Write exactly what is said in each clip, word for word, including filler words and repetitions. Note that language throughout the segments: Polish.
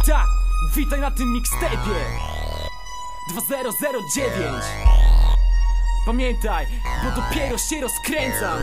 Tak, witaj na tym mixtape'ie dwa zero zero dziewięć. Pamiętaj, bo dopiero się rozkręcam.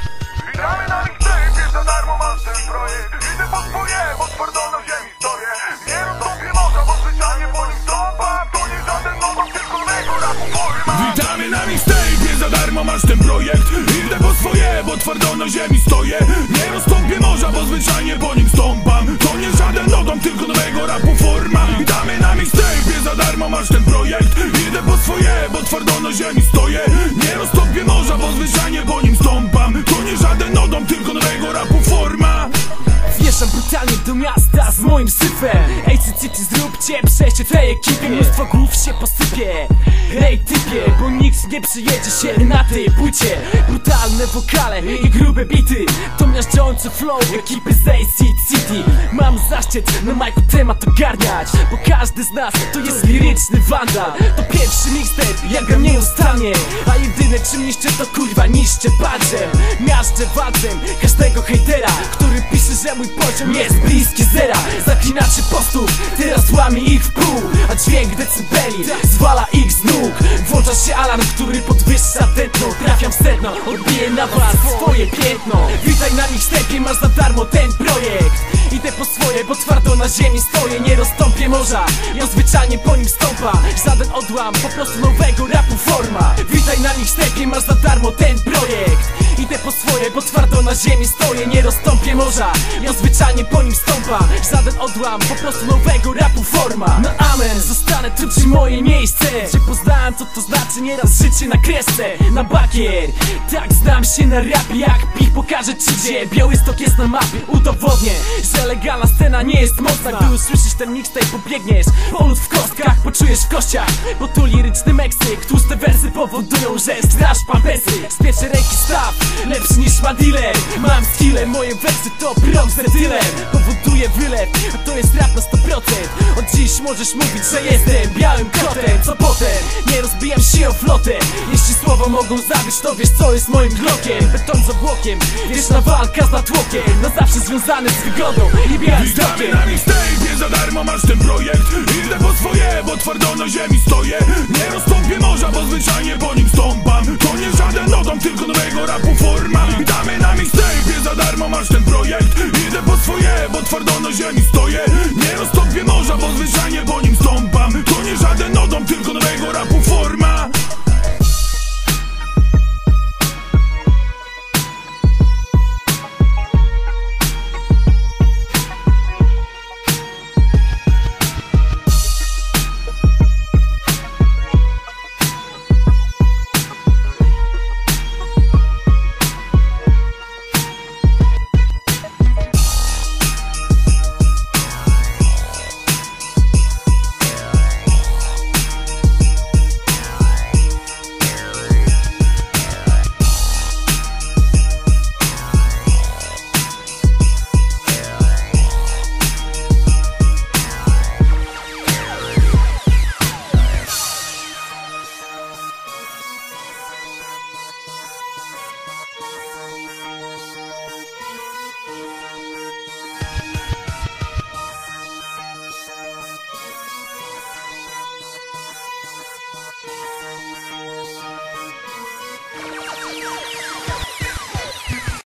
Witamy na mixtape'ie, za darmo masz ten projekt. Idę po swoje, bo twardo na ziemi stoję. Nie rozstąpię morza, bo zwyczajnie po nim stąpam. To nie żaden nową, tylko mego rapu forma. Witamy na mixtape'ie, za darmo masz ten projekt. Idę po swoje, bo twardo na ziemi stoję. Nie rozstąpię morza, bo zwyczajnie po nim stąpam. To nie żaden nową, tylko nowego rapu forma. Witamy na mixtape'ie, za darmo masz ten projekt. Idę po swoje, bo twardo na ziemi stoję. Nie rozstąpię morza, bo zwyczajnie po nim stąpam. To nie żaden nodom, tylko nowego rapu forma. Wjeżdżam brutalnie do miasta z moim syfem. Ej, City, zróbcie przejście tej ekipie. Mnóstwo głów się posypie. Ej, typie, bo nikt nie przyjedzie się na tej płycie. Brutalne wokale i grube bity. To miażdżący flow ekipy z A C City. Mam zaszczyt na majku temat ogarniać, bo każdy z nas to jest liryczny wandal. To pierwszy mixtape, jak gram nieustannie. A jedyne czym niszczę to kurwa niszczę badżem. Miażdżę walcem każdego hejtera, który pisze, że mój poziom jest bliski zera. Zaklinaczy postów, teraz łamie ich w pół, a dźwięk decybeli zwala ich z nóg. Włącza się alarm, który podwyższa tętno. Trafiam w sedno, odbiję na was swoje piętno. Witaj na mixtape'ie, masz za darmo ten projekt. Idę po swoje, bo twardo na ziemi stoję. Nie rozstąpię morza, ja zwyczajnie po nim stąpam. Żaden odłam, po prostu nowego rapu forma. Witaj na mixtape'ie, masz za darmo ten projekt. Idę po swoje, bo twardo na ziemi stoję. Nie rozstąpię morza, ja zwyczajnie po nim stąpam. Żaden odłam, po prostu nowego rapu forma. No amen, zostanę tu przy moje miejsce, gdzie poznałem co to znaczy nieraz życie na kresce. Na bakier, tak znam się na rapie jak pich. Pokażę ci gdzie Białystok jest na mapie. Udowodnię, że legalna scena nie jest mocna. Gdy usłyszysz ten mixtape, pobiegniesz polud w kostkach, poczujesz w kościach, bo tu liryczny Meksyk. Tłuste wersy powodują, że straż pampersy. Z pierwszej ręki staw, lepszy niż ma dealer. Mam skillę, moje wersy to prąd z retylem. Powoduje wylew, a to jest rap na sto procent. Od dziś możesz mówić, że jestem białym kotem. Co potem? Nie rozbijam się o flotę. Jeśli słowa mogą zabić, to wiesz co jest moim glockiem. Beton z obłokiem, wieczna walka z natłokiem. Na zawsze związany z wygodą i białym Witamy na mixtape'ie, za darmo masz ten projekt. Idę po swoje, bo twardo na ziemi stoję. Nie rozstąpię morza, bo zwyczajnie po nim stąpam. To nie żaden nodom, tylko nowego rapu forma. Witamy na mixtape'ie, za darmo masz ten projekt. Idę po swoje, bo twardo na ziemi stoję. Nie rozstąpię morza, bo zwyczajnie po nim stąpam. To nie żaden nodom, tylko nowego rapu